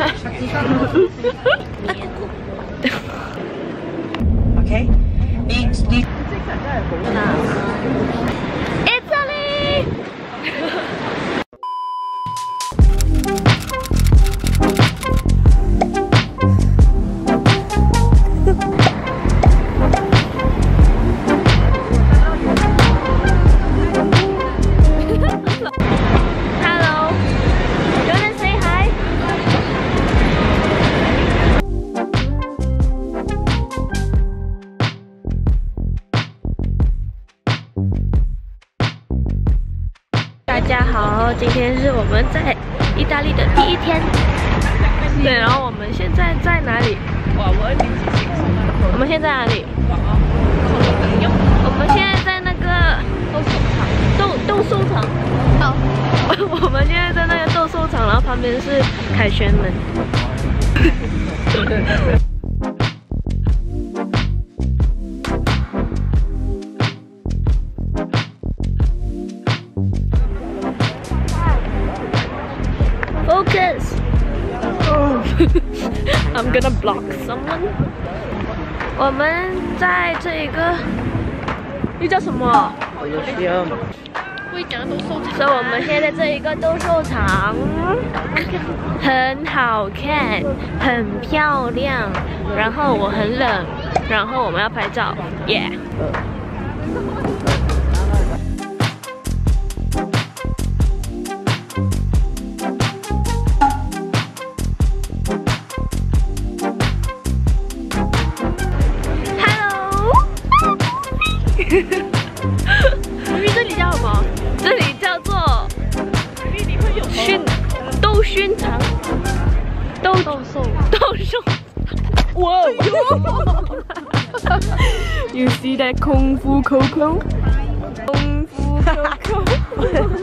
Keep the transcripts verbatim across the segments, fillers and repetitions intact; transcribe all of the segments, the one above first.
OK， 你你。 Italy。大家好，今天是我们在意大利的第一天。对，然后我们现在在哪里？我们现在哪里？我们现在在那个斗斗兽场。好，我们现在在那个斗兽场，然后旁边是凯旋门。Focus! Oh, I'm gonna block someone. 我们在这一个，又叫什么？会讲斗兽场。所以我们现在在这一个斗兽场，很好看，很漂亮。然后我很冷，然后我们要拍照，耶、yeah ！明明这里叫什么？这里叫做熏斗熏场，斗斗兽斗兽。哇！You see that 功夫 Coco？ 功夫 Coco。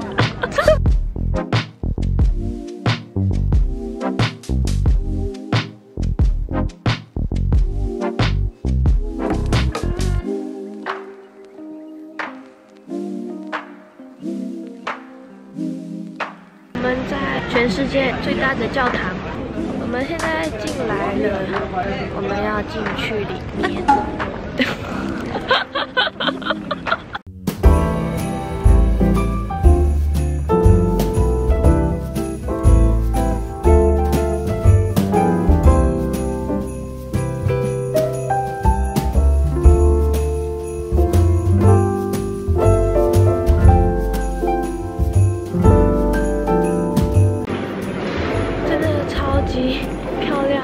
我们在全世界最大的教堂，我们现在进来了，我们要进去里面。漂亮，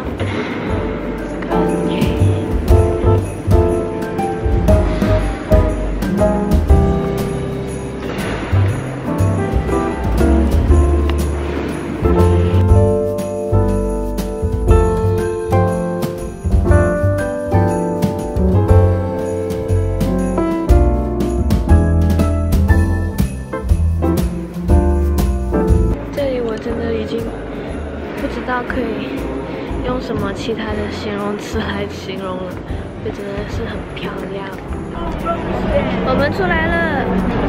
这里我真的已经不知道可以用什么其他的形容词来形容了，就真的是很漂亮。我们出来了，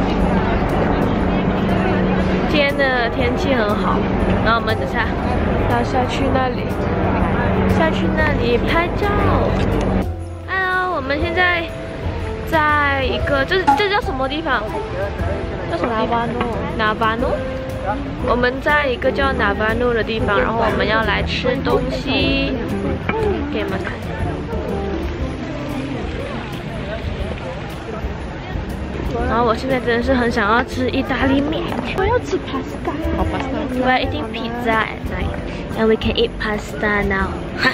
今天的天气很好，然后我们等下要下去那里，下去那里拍照。Hello， 我们现在在一个，这这叫什么地方？叫什么地方？纳巴诺。我们在一个叫纳巴诺的地方，然后我们要来吃东西，给你们看。然后我现在真的是很想要吃意大利面，我要吃 pasta， 好 pasta， 我要 eating pizza at night and we can eat pasta now 哈。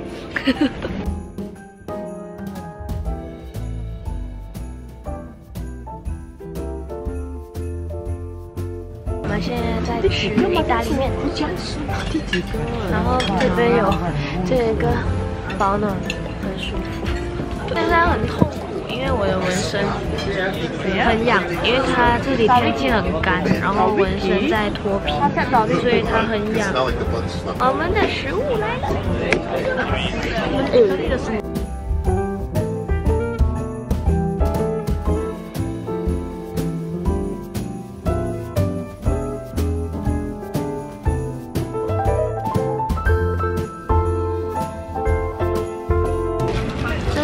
我们现在在吃意大利面，然后这边有这个保暖，很舒服。现在很痛苦，因为我的纹身很痒，因为它这里天气很干，然后纹身在脱皮，所以它很痒。我们的食物来了，我们意大利的食物。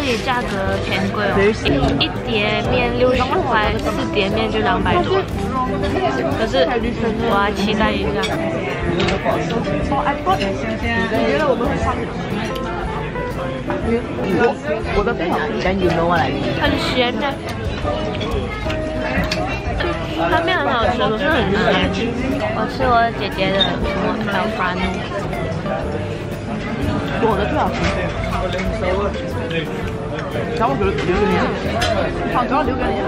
里价格偏贵哦，一一碟面六十块，四碟面就两百多。可是我要期待一下。 哦 ，I thought 你觉得我们会上瘾？我我的最好吃，then you know what I mean。 很咸的，它面很好吃，可是很咸。我吃我姐姐的什么 Alfredo。 我的最好吃。然后我觉得留给你，好，主要留给你。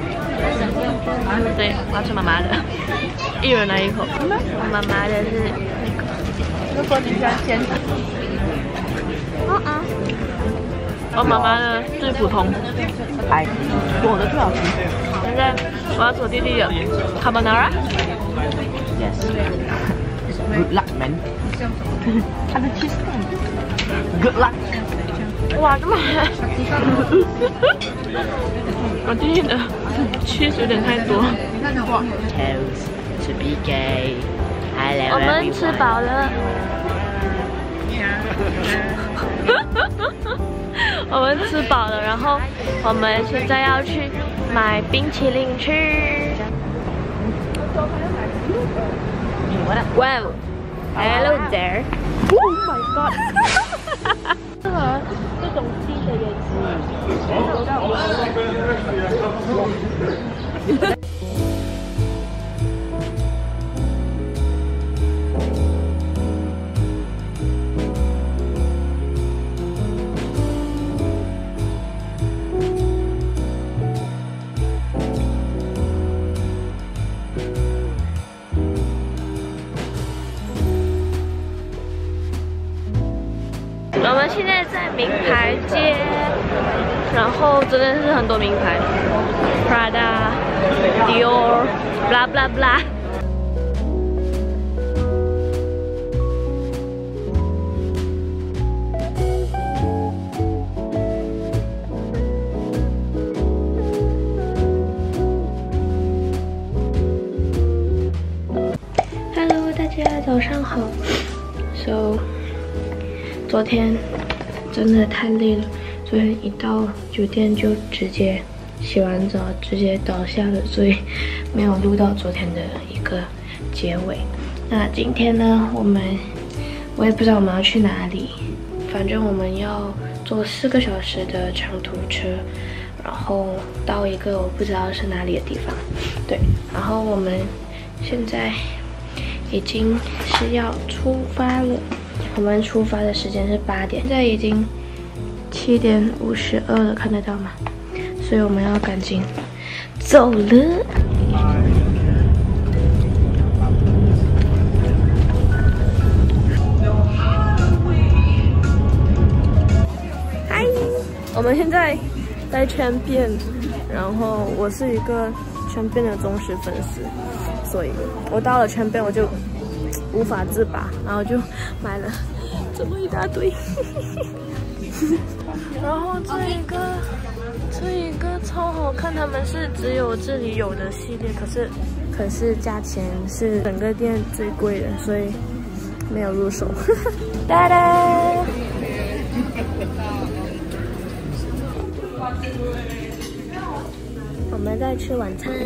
对，我要吃妈妈的，一人来一口。我妈妈的是那个， 就说你喜欢煎的。 嗯嗯。我妈妈的最普通。 哎，我的最好吃。 现在我要做弟弟的 carbonara。Yes。Good luck, man。它的 cheese Good luck。 哇，这么黑！我弟弟的 cheese 有点太多。 Toast to be gay。 我们吃饱了。我们吃饱了，然后我们现在要去买冰淇淋吃。Wow, hello there. Oh my god. 适合这种鸡的颜色。我们现在在名牌街，然后真的是很多名牌 ，Prada、Dior，blah blah blah。Hello， 大家早上好。So。昨天真的太累了，昨天一到酒店就直接洗完澡，直接倒下了，所以没有录到昨天的一个结尾。那今天呢，我们我也不知道我们要去哪里，反正我们要坐四个小时的长途车，然后到一个我不知道是哪里的地方。对，然后我们现在已经是要出发了。我们出发的时间是八点，现在已经七点五十二了，看得到吗？所以我们要赶紧走了。嗨，我们现在在圈变，然后我是一个圈变的忠实粉丝，所以我到了圈变我就无法自拔，然后就买了这么一大堆。然后这一个这一个超好看，他们是只有这里有的系列，可是可是价钱是整个店最贵的，所以没有入手。哒哒。我们在吃晚餐，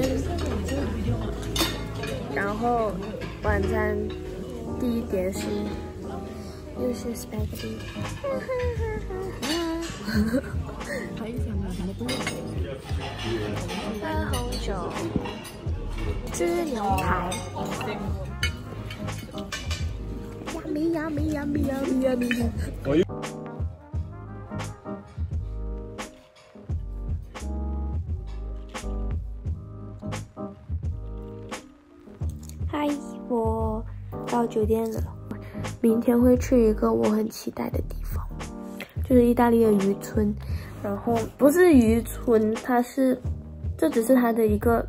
然后晚餐第一碟是又是 spaghetti， 喝红酒，吃牛排。Yummy yummy yummy yummy yummy。嗨，我到酒店了。明天会去一个我很期待的地方，就是意大利的渔村。然后不是渔村，它是，这只是它的一个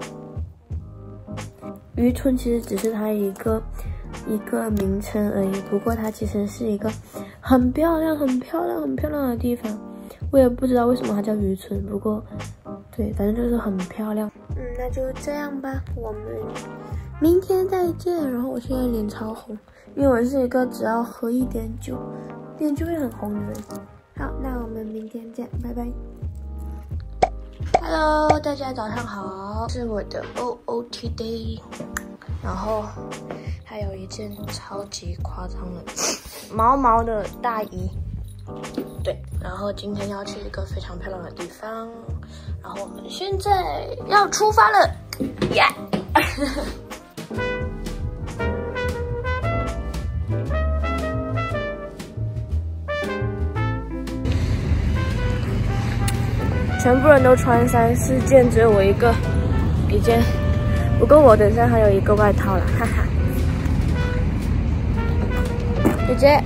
渔村，其实只是它一个一个名称而已。不过它其实是一个很漂亮、很漂亮、很漂亮的地方。我也不知道为什么它叫渔村，不过对，反正就是很漂亮。嗯，那就这样吧，我们明天再见。然后我现在脸超红，因为我是一个只要喝一点酒，脸就会很红的人。好，那我们们明天见，拜拜。Hello， 大家早上好，是我的 O O T day， 然后还有一件超级夸张的毛毛的大衣，对，然后今天要去一个非常漂亮的地方，然后我们现在要出发了，耶、yeah! 全部人都穿三四件，只有我一个一件。不过我等下还有一个外套了，哈哈。姐姐，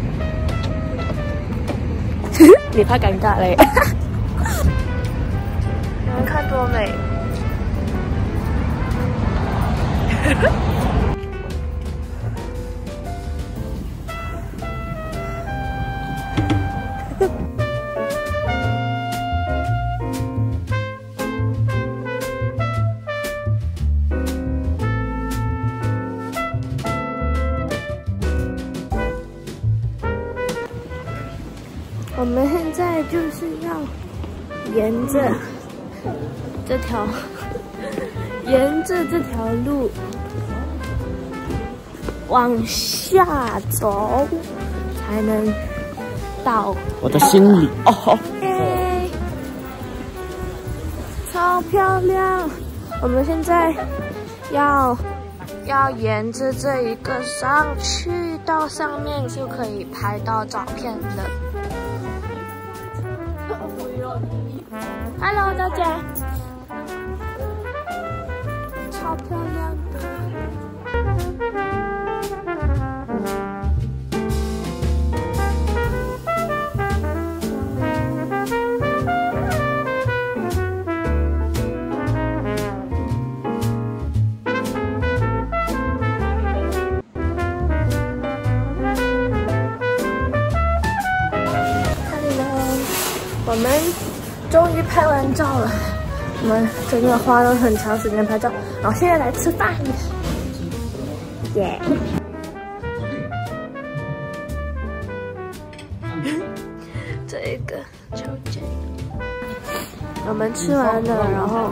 你怕尴尬嘞？你们看多美！我们现在就是要沿着这条，沿着这条路往下走，才能到我的心里哦。 耶，超漂亮！我们现在要要沿着这一个上去，到上面就可以拍到照片了。Hello， 大家，超漂亮的。Hello， 我们终于拍完照了，我们真的花了很长时间拍照，然后现在来吃饭，耶、yeah ！这个秋千，我们吃完了，然后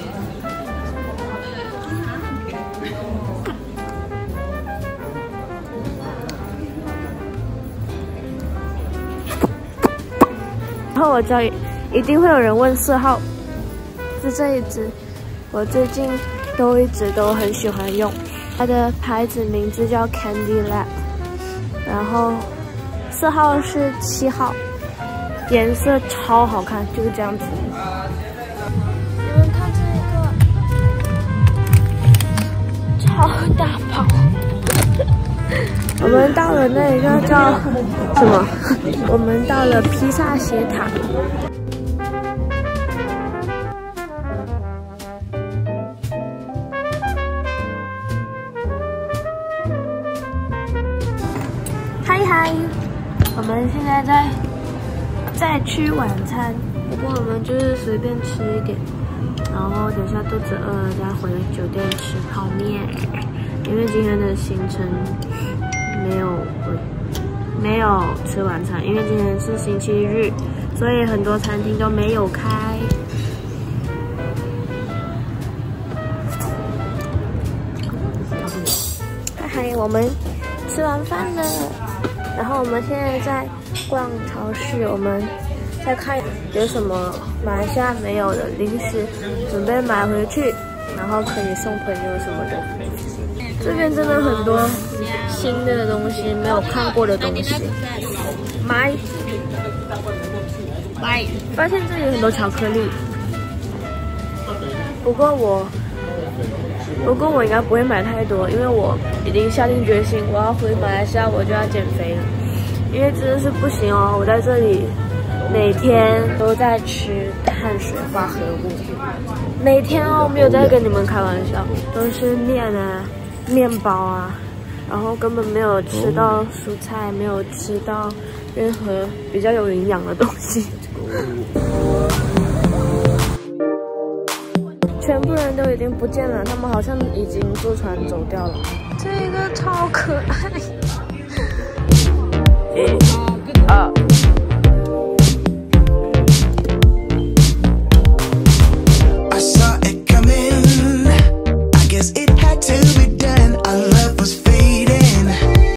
然后我知道一定会有人问色号，是这一只，我最近都一直都很喜欢用，它的牌子名字叫 Candy Lab， 然后色号是七号，颜色超好看，就是这样子。你们看这个，超大包。我们到了那个叫什么？我们到了披萨斜塔。嗨嗨，我们现在在在吃晚餐，不过我们就是随便吃一点，然后等下肚子饿了再回酒店吃泡面，因为今天的行程没有没有吃晚餐，因为今天是星期日，所以很多餐厅都没有开。嗨嗨，我们吃完饭了，然后我们现在在逛超市，我们在看有什么马来西亚没有的零食，准备买回去，然后可以送朋友什么的。这边真的很多新的东西，没有看过的东西。买，买，发现这里有很多巧克力。不过我，不过我应该不会买太多，因为我已经下定决心，我要回马来西亚，我就要减肥了。因为真的是不行哦，我在这里每天都在吃碳水化合物，每天哦，没有在跟你们开玩笑，都是面啊。面包啊，然后根本没有吃到蔬菜，没有吃到任何比较有营养的东西。全部人都已经不见了，他们好像已经坐船走掉了。这个超可爱。一、二。 it had to be done.